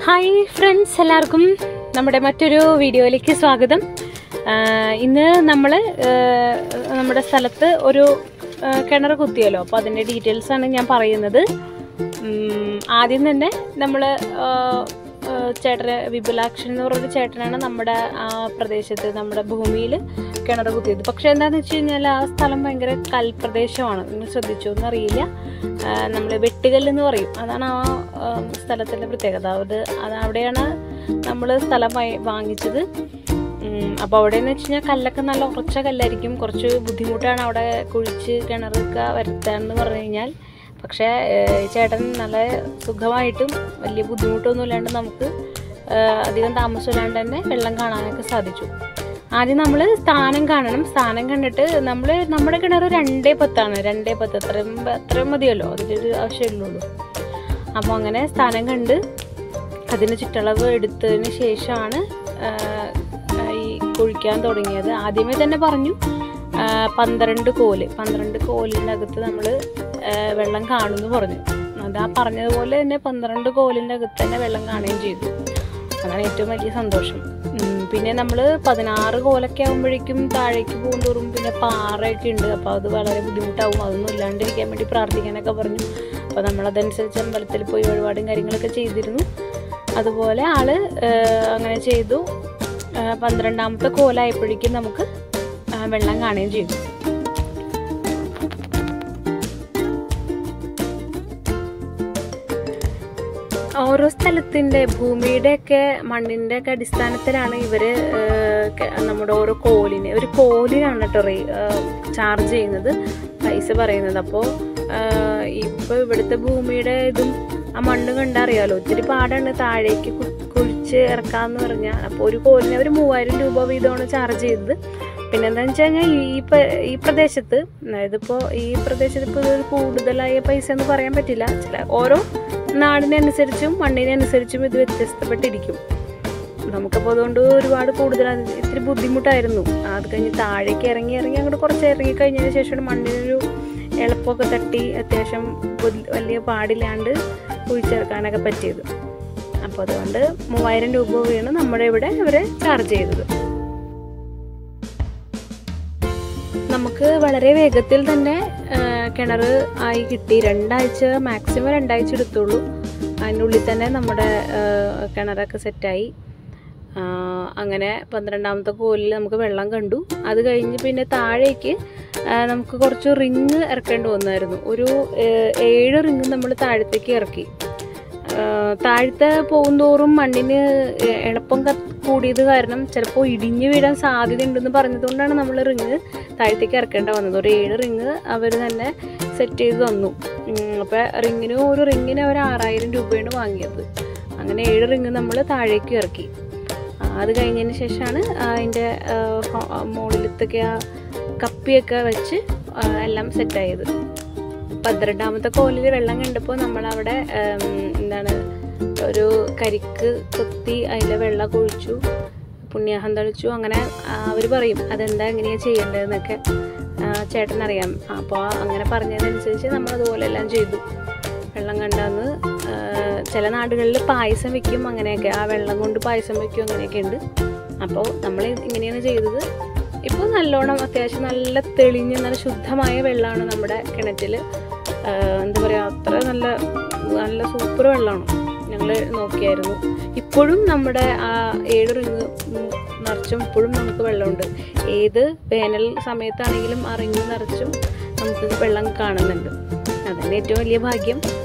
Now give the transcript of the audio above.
Hi friends, എല്ലാവർക്കും നമ്മുടെ മറ്റൊരു വീഡിയോയിലേക്ക് സ്വാഗതം. ഇന്ന് നമ്മൾ നമ്മുടെ സ്ഥലത്ത് ഒരു കിണർ കുത്തിയല്ലോ, അപ്പോൾ അതിൻ്റെ ഡീറ്റെയിൽസാണ് ഞാൻ പറയുന്നത്. ആദ്യം തന്നെ നമ്മൾ ചേട്ടന് വിപുലാക്ഷൻ എന്ന് പറഞ്ഞൊരു ചേട്ടനാണ് നമ്മുടെ ആ പ്രദേശത്ത് നമ്മുടെ ഭൂമിയിൽ കിണർ കുത്തിയത്. പക്ഷേ എന്താണെന്ന് വെച്ച് കഴിഞ്ഞാൽ ആ സ്ഥലം ഭയങ്കര കൽപ്രദേശമാണ്. നിങ്ങൾ ശ്രദ്ധിച്ചോ എന്നറിയില്ല. നമ്മൾ വെട്ടുകല്ലെന്ന് പറയും, അതാണ് ആ സ്ഥലത്തിൻ്റെ പ്രത്യേകത. അവിടെയാണ് നമ്മൾ സ്ഥലം വാങ്ങിച്ചത്. അപ്പോൾ അവിടെയെന്ന് വെച്ച് കഴിഞ്ഞാൽ കല്ലൊക്കെ നല്ല ഉറച്ച കല്ലായിരിക്കും. കുറച്ച് ബുദ്ധിമുട്ടാണ് അവിടെ കുഴിച്ച് കിണറൊക്കെ വരുത്താന്ന് പറഞ്ഞു കഴിഞ്ഞാൽ. പക്ഷേ ചേട്ടൻ നല്ല സുഖമായിട്ടും വലിയ ബുദ്ധിമുട്ടൊന്നും ഇല്ലാണ്ട് നമുക്ക് അധികം താമസമില്ലാണ്ട് തന്നെ വെള്ളം കാണാനൊക്കെ സാധിച്ചു. ആദ്യം നമ്മൾ സ്ഥാനം കാണണം. സ്ഥാനം കണ്ടിട്ട് നമ്മുടെ കിണർ 2:10 അത്രയും മതിയല്ലോ, അതിലൊരു ആവശ്യമുള്ളൂ. അപ്പോൾ അങ്ങനെ സ്ഥാനം കണ്ട് അതിന് ചുറ്റളവ് എടുത്തതിന് ശേഷമാണ് ഈ കുഴിക്കാൻ തുടങ്ങിയത്. ആദ്യമേ തന്നെ പറഞ്ഞു 12 കോലിൻ്റെ അകത്ത് നമ്മൾ വെള്ളം കാണുമെന്ന് പറഞ്ഞു. അത് ആ പറഞ്ഞതുപോലെ തന്നെ 12 കോലിൻ്റെ അകത്ത് തന്നെ വെള്ളം കാണുകയും ചെയ്തു. അതാണ് ഏറ്റവും വലിയ സന്തോഷം. പിന്നെ നമ്മൾ 16 കോലൊക്കെ ആകുമ്പോഴേക്കും താഴേക്ക് പോകുന്തോറും പിന്നെ പാറയൊക്കെ ഉണ്ട്. അപ്പോൾ അത് വളരെ ബുദ്ധിമുട്ടാവും. അതൊന്നും ഇല്ലാണ്ടിരിക്കാൻ വേണ്ടി പ്രാർത്ഥിക്കാനൊക്കെ പറഞ്ഞു. അപ്പോൾ നമ്മളതനുസരിച്ച് അമ്പലത്തിൽ പോയി വഴിപാടും കാര്യങ്ങളൊക്കെ ചെയ്തിരുന്നു. അതുപോലെ ആള് അങ്ങനെ ചെയ്തു. 12ാമത്തെ കോലായപ്പോഴേക്കും നമുക്ക് വെള്ളം കാണുകയും ചെയ്തു. ഓരോ സ്ഥലത്തിൻ്റെ ഭൂമിയുടെയൊക്കെ മണ്ണിൻ്റെയൊക്കെ അടിസ്ഥാനത്തിലാണ് ഇവർ നമ്മുടെ ഓരോ കോലിനാണ് കേട്ടോ ചാർജ് ചെയ്യുന്നത്, പൈസ പറയുന്നത്. അപ്പോൾ ഇപ്പോൾ ഇവിടുത്തെ ഭൂമിയുടെ ഇതും ആ മണ്ണ് കണ്ടറിയാലോ, ഒത്തിരി പാടാണ് താഴേക്ക് കുഴിച്ച് ഇറക്കാമെന്ന് പറഞ്ഞാൽ. അപ്പോൾ ഒരു കോലിന് അവർ 3000 രൂപ വീതമാണ് ചാർജ് ചെയ്തത്. പിന്നെ എന്താണെന്ന് വെച്ച് കഴിഞ്ഞാൽ ഈ പ്രദേശത്ത്, അതായത് ഇപ്പോൾ ഈ പ്രദേശത്ത് ഇപ്പോൾ ഇത് കൂടുതലായ പൈസ എന്ന് പറയാൻ പറ്റില്ല. ഓരോ നാടിനനുസരിച്ചും മണ്ണിനനുസരിച്ചും ഇത് വ്യത്യസ്തപ്പെട്ടിരിക്കും. നമുക്കപ്പോൾ അതുകൊണ്ട് ഒരുപാട് കൂടുതലാണ്, ഇത്തിരി ബുദ്ധിമുട്ടായിരുന്നു. അത് കഴിഞ്ഞ് താഴേക്ക് ഇറങ്ങി അങ്ങോട്ട് കുറച്ച് ഇറങ്ങിക്കഴിഞ്ഞതിന് ശേഷമാണ് മണ്ണിനൊരു എളുപ്പമൊക്കെ തട്ടി അത്യാവശ്യം വലിയ പാടില്ലാണ്ട് കുഴിച്ചിറക്കാനൊക്കെ പറ്റിയത്. അപ്പോൾ അതുകൊണ്ട് 3000 രൂപയാണ് നമ്മുടെ ഇവിടെ അവർ ചാർജ് ചെയ്തത്. നമുക്ക് വളരെ വേഗത്തിൽ തന്നെ കിണർ ആയി കിട്ടി. 2 ആഴ്ച, മാക്സിമം 2 ആഴ്ച എടുത്തുള്ളൂ. അതിനുള്ളിൽ തന്നെ നമ്മുടെ കിണറൊക്കെ സെറ്റായി. അങ്ങനെ 12ാമത്തെ കോലിൽ നമുക്ക് വെള്ളം കണ്ടു. അത് കഴിഞ്ഞ് പിന്നെ താഴേക്ക് നമുക്ക് കുറച്ച് റിങ് ഇറക്കേണ്ടി വന്നായിരുന്നു. ഒരു 7 റിങ് നമ്മൾ താഴത്തേക്ക് ഇറക്കി. താഴത്തെ പോകുന്തോറും മണ്ണിന് എളുപ്പം കൂടിയത് കാരണം ചിലപ്പോൾ ഇടിഞ്ഞു വീഴാൻ സാധ്യതയുണ്ടെന്ന് പറഞ്ഞതുകൊണ്ടാണ് നമ്മൾ റിങ് താഴത്തേക്ക് ഇറക്കേണ്ട വന്നത്. ഒരു 7 റിങ് അവർ തന്നെ സെറ്റ് ചെയ്ത് തന്നു. അപ്പോൾ ഒരു റിങ്ങിന് അവർ 6000 രൂപയാണ് വാങ്ങിയത്. അങ്ങനെ 7 റിങ് നമ്മൾ താഴേക്ക് ഇറക്കി. അത് കഴിഞ്ഞതിന് ശേഷമാണ് അതിൻ്റെ മുകളിലത്തൊക്കെ ആ കപ്പിയൊക്കെ വെച്ച് എല്ലാം സെറ്റായത്. 12ാമത്തെ കോലിൽ വെള്ളം കണ്ടപ്പോൾ നമ്മളവിടെ ഒരു കരിക്ക് കൊത്തി അതിലെ വെള്ളം കുഴിച്ചു, പുണ്യാഹം തളിച്ചു. അങ്ങനെ അവർ പറയും അതെന്താ എങ്ങനെയാണ് ചെയ്യേണ്ടതെന്നൊക്കെ ചേട്ടനറിയാം. അപ്പോൾ അങ്ങനെ പറഞ്ഞതനുസരിച്ച് നമ്മളതുപോലെ എല്ലാം ചെയ്തു. വെള്ളം കണ്ടെന്ന് ചില നാടുകളിൽ പായസം വയ്ക്കും, അങ്ങനെയൊക്കെ ആ വെള്ളം കൊണ്ട് പായസം വയ്ക്കും, അങ്ങനെയൊക്കെ ഉണ്ട്. അപ്പോൾ നമ്മൾ ഇങ്ങനെയാണ് ചെയ്തത്. ഇപ്പോൾ നല്ലോണം അത്യാവശ്യം നല്ല തെളിഞ്ഞ് നല്ല ശുദ്ധമായ വെള്ളമാണ് നമ്മുടെ കിണറ്റിൽ. എന്താ പറയുക, അത്ര നല്ല സൂപ്പർ വെള്ളമാണ്. ഞങ്ങൾ നോക്കിയായിരുന്നു. ഇപ്പോഴും നമ്മുടെ ആ 7 റിങ് നിറച്ചും ഇപ്പോഴും നമുക്ക് വെള്ളമുണ്ട്. ഏത് വേനൽ സമയത്താണെങ്കിലും ആ റിങ് നിറച്ചും നമുക്ക് വെള്ളം കാണുന്നുണ്ട്. അതന്നെ ഏറ്റവും വലിയ ഭാഗ്യം.